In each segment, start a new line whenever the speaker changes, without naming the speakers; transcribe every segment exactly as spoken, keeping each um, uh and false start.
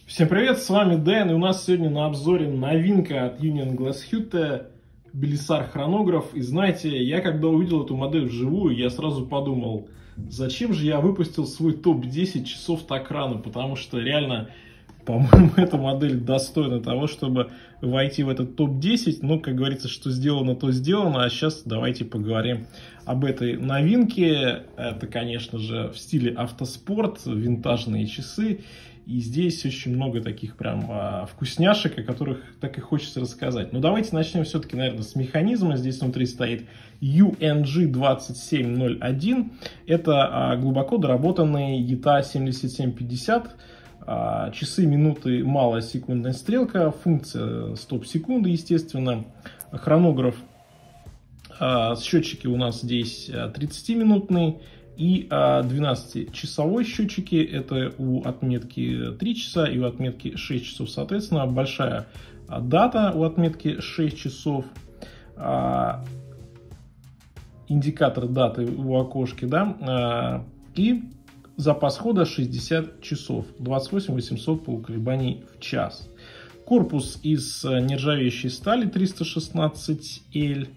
Всем привет, с вами Дэн, и у нас сегодня на обзоре новинка от Union Glashütte Belisar хронограф. И знаете, я когда увидел эту модель вживую, я сразу подумал, зачем же я выпустил свой топ десять часов так рано, потому что реально, по-моему, эта модель достойна того, чтобы войти в этот топ десять. Ну, как говорится, что сделано, то сделано. А сейчас давайте поговорим об этой новинке. Это, конечно же, в стиле автоспорт, винтажные часы. И здесь очень много таких прям а, вкусняшек, о которых так и хочется рассказать. Но давайте начнем все-таки, наверное, с механизма. Здесь внутри стоит ю эн джи двадцать семь ноль один. Это а, глубоко доработанный и ти эй семьдесят семь пятьдесят. А, часы, минуты, малая секундная стрелка. Функция стоп-секунды, естественно. Хронограф. А, счетчики у нас здесь тридцатиминутный. И двенадцатичасовой счетчики, это у отметки три часа и у отметки шесть часов, соответственно, большая дата у отметки шесть часов, индикатор даты у окошки, да, и запас хода шестьдесят часов, двадцать восемь тысяч восемьсот полуколебаний в час. Корпус из нержавеющей стали триста шестнадцать эл.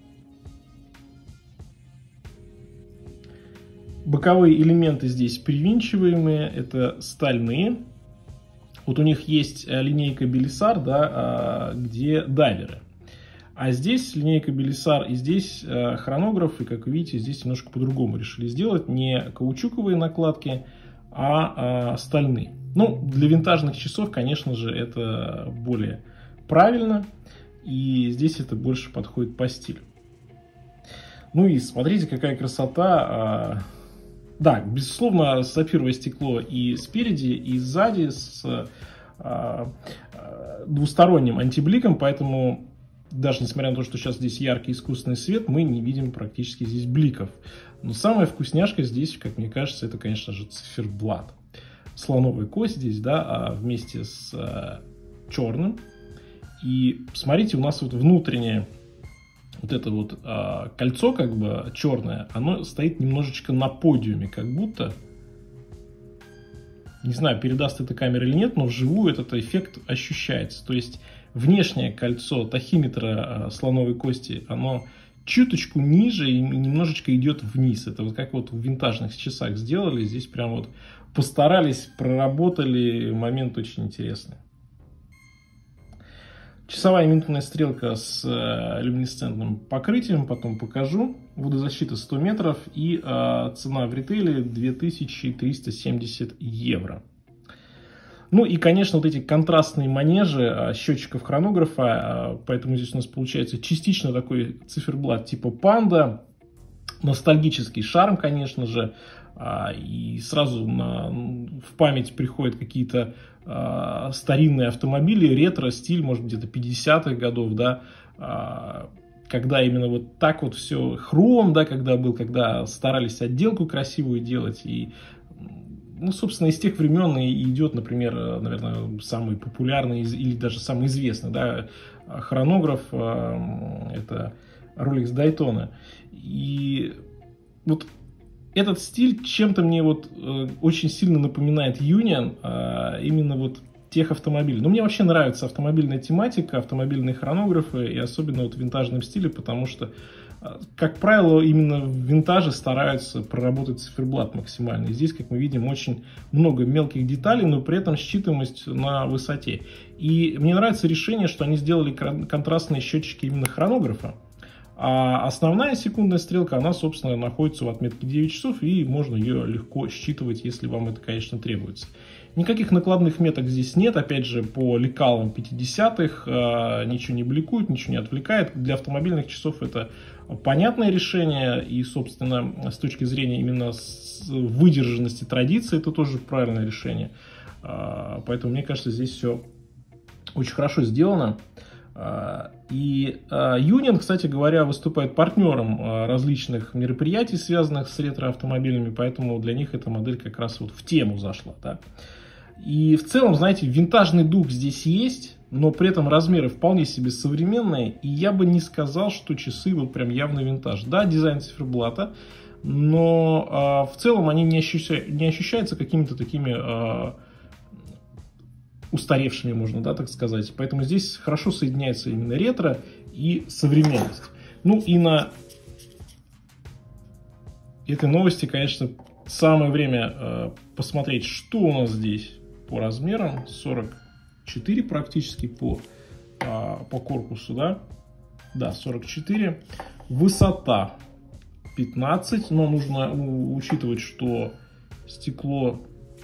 Боковые элементы здесь привинчиваемые, это стальные. Вот у них есть линейка Belisar, да, где дайверы. А здесь линейка Belisar и здесь хронограф. И как вы видите, здесь немножко по-другому решили сделать. Не каучуковые накладки, а стальные. Ну, для винтажных часов, конечно же, это более правильно. И здесь это больше подходит по стилю. Ну и смотрите, какая красота. Да, безусловно, сапфировое стекло и спереди, и сзади с а, а, двусторонним антибликом, поэтому даже несмотря на то, что сейчас здесь яркий искусственный свет, мы не видим практически здесь бликов. Но самая вкусняшка здесь, как мне кажется, это, конечно же, циферблат. Слоновая кость здесь, да, вместе с а, черным. И смотрите, у нас вот внутреннее вот это вот а, кольцо, как бы черное, оно стоит немножечко на подиуме, как будто, не знаю, передаст эта камера или нет, но вживую этот эффект ощущается. То есть внешнее кольцо тахиметра а, слоновой кости, оно чуточку ниже и немножечко идет вниз. Это вот как вот в винтажных часах сделали, здесь прям вот постарались, проработали, момент очень интересный. Часовая минутная стрелка с э, люминесцентным покрытием, потом покажу. Водозащита сто метров и э, цена в ритейле две тысячи триста семьдесят евро. Ну и, конечно, вот эти контрастные манежи э, счетчиков хронографа, э, поэтому здесь у нас получается частично такой циферблат типа панда. Ностальгический шарм, конечно же. Э, и сразу на, в память приходят какие-то старинные автомобили, ретро-стиль, может быть, где-то пятидесятых годов, да, когда именно вот так вот все, хром, да, когда был, когда старались отделку красивую делать, и, ну, собственно, из тех времен и идет, например, наверное, самый популярный или даже самый известный, да, хронограф, это Rolex Daytona, и вот этот стиль чем-то мне вот э, очень сильно напоминает Union, э, именно вот тех автомобилей. Но мне вообще нравится автомобильная тематика, автомобильные хронографы, и особенно вот в винтажном стиле, потому что, э, как правило, именно в винтаже стараются проработать циферблат максимально. И здесь, как мы видим, очень много мелких деталей, но при этом считываемость на высоте. И мне нравится решение, что они сделали контрастные счетчики именно хронографа. А основная секундная стрелка, она, собственно, находится в отметке девять часов, и можно ее легко считывать, если вам это, конечно, требуется. Никаких накладных меток здесь нет, опять же, по лекалам пятидесятых, ничего не бликует, ничего не отвлекает. Для автомобильных часов это понятное решение, и, собственно, с точки зрения именно выдержанности традиции, это тоже правильное решение. Поэтому, мне кажется, здесь все очень хорошо сделано. И Union, кстати говоря, выступает партнером различных мероприятий, связанных с ретро-автомобилями, поэтому для них эта модель как раз вот в тему зашла. Да? И в целом, знаете, винтажный дух здесь есть, но при этом размеры вполне себе современные, и я бы не сказал, что часы вот прям явно винтаж. Да, дизайн циферблата, но в целом они не, ощущаются, не ощущаются какими-то такими устаревшими, можно, да, так сказать. Поэтому здесь хорошо соединяется именно ретро и современность. Ну и на этой новости, конечно, самое время э, посмотреть, что у нас здесь по размерам. сорок четыре практически по, э, по корпусу, да? Да, сорок четыре. Высота пятнадцать, но нужно учитывать, что стекло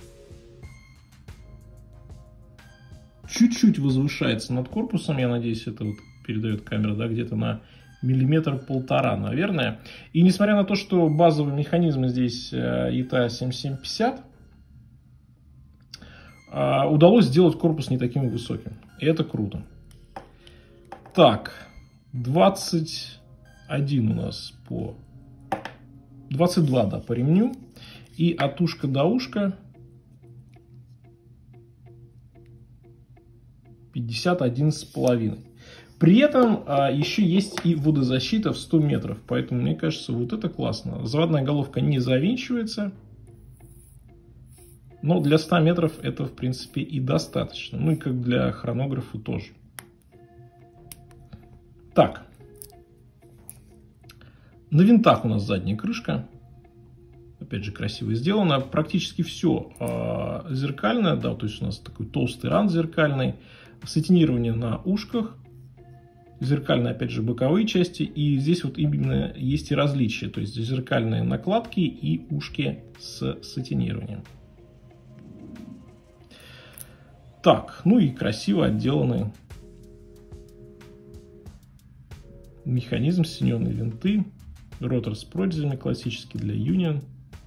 чуть-чуть возвышается над корпусом. Я надеюсь, это вот передает камера, да, где-то на миллиметр-полтора, наверное. И несмотря на то, что базовый механизм здесь и ти эй семь семь пятьдесят, удалось сделать корпус не таким высоким. И это круто. Так, двадцать один у нас по... двадцать два, да, по ремню. И от ушка до ушка пятьдесят один с половиной. При этом а, еще есть и водозащита в сто метров. Поэтому, мне кажется, вот это классно. Заводная головка не завинчивается. Но для ста метров это, в принципе, и достаточно. Ну и как для хронографа тоже. Так. На винтах у нас задняя крышка. Опять же, красиво сделано. Практически все э, зеркальное. Да, то есть у нас такой толстый рант зеркальный. Сатинирование на ушках. Зеркальные, опять же, боковые части. И здесь вот именно есть и различия. То есть зеркальные накладки и ушки с сатинированием. Так, ну и красиво отделаны механизм, синеные винты. Ротор с прорезями, классический для Union.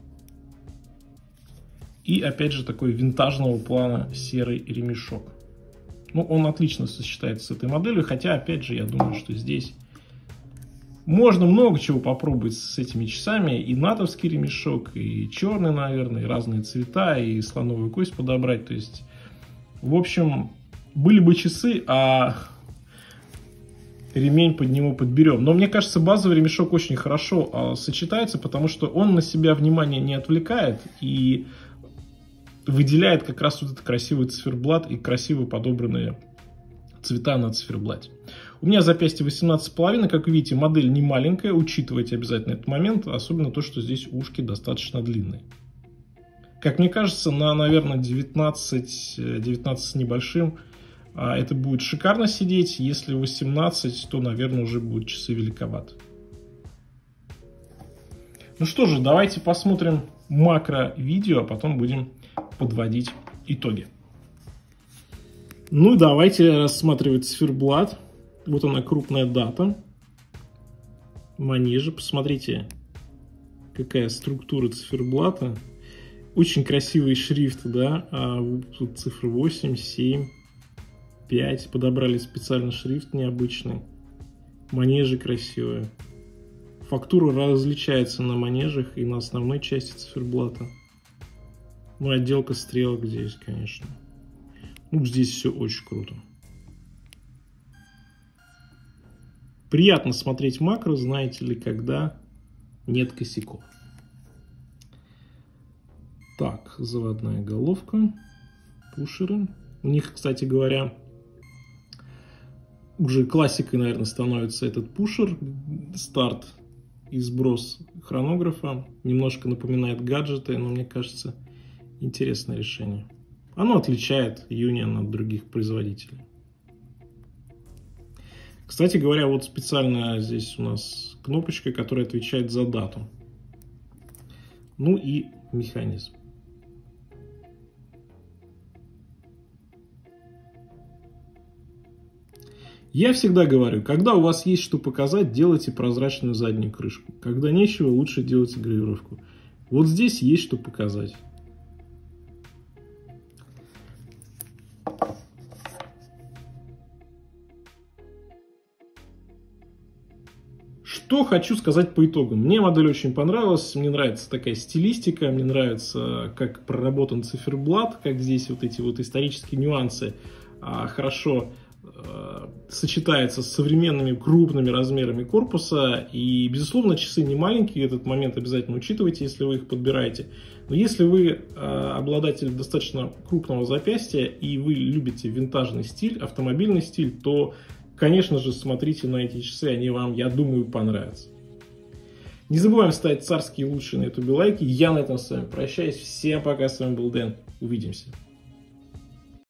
И опять же такой винтажного плана серый ремешок. Ну, он отлично сочетается с этой моделью, хотя, опять же, я думаю, что здесь можно много чего попробовать с этими часами. И натовский ремешок, и черный, наверное, и разные цвета, и слоновую кость подобрать. То есть, в общем, были бы часы, а ремень под него подберем. Но мне кажется, базовый ремешок очень хорошо а, сочетается, потому что он на себя внимание не отвлекает и выделяет как раз вот этот красивый циферблат и красиво подобранные цвета на циферблате. У меня запястье восемнадцать с половиной, как вы видите, модель не маленькая, учитывайте обязательно этот момент, особенно то, что здесь ушки достаточно длинные. Как мне кажется, на, наверное, девятнадцать, девятнадцать с небольшим это будет шикарно сидеть. Если восемнадцать, то, наверное, уже будут часы великоваты. Ну что же, давайте посмотрим макро-видео, а потом будем подводить итоги. Ну, давайте рассматривать циферблат. Вот она, крупная дата. Манежи. Посмотрите, какая структура циферблата. Очень красивый шрифт, да. А тут цифры восемь, семь, пять. Подобрали специально шрифт необычный. Манежи красивые. Фактура различается на манежах и на основной части циферблата. Ну, отделка стрелок здесь, конечно. Ну, здесь все очень круто. Приятно смотреть макро, знаете ли, когда нет косяков. Так, заводная головка, пушеры. У них, кстати говоря, уже классикой, наверное, становится этот пушер, старт и сброс хронографа. Немножко напоминает гаджеты, но мне кажется, интересное решение. Оно отличает Union от других производителей. Кстати говоря, вот специально здесь у нас кнопочка, которая отвечает за дату. Ну и механизм. Я всегда говорю, когда у вас есть что показать, делайте прозрачную заднюю крышку. Когда нечего, лучше делайте гравировку. Вот здесь есть что показать. Что хочу сказать по итогам. Мне модель очень понравилась, мне нравится такая стилистика, мне нравится, как проработан циферблат, как здесь вот эти вот исторические нюансы а, хорошо сочетается с современными крупными размерами корпуса. И, безусловно, часы не маленькие, этот момент обязательно учитывайте, если вы их подбираете. Но если вы обладатель достаточно крупного запястья и вы любите винтажный стиль, автомобильный стиль, то, конечно же, смотрите на эти часы, они вам, я думаю, понравятся. Не забываем ставить царские лучшие на ютубе лайки. Я на этом с вами прощаюсь. Всем пока, с вами был Дэн. Увидимся.